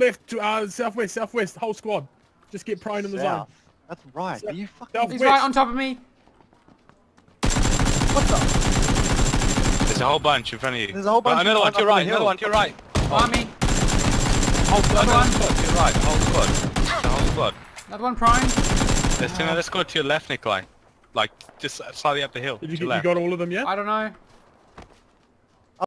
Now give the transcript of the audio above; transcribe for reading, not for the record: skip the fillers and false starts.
Left to southwest, southwest. Whole squad. Just get prone in the zone. That's right. South. Are you fucking? He's right on top of me. What the? There's a whole bunch in front of you. There's a whole bunch. Another one to your right. Another one to your right. On me. Whole squad to your right. Whole squad. The whole squad. Another one prime. There's another squad to your left, Nikolai. Like just slightly up the hill. Did you to your get? You left. got all of them yet? I don't know.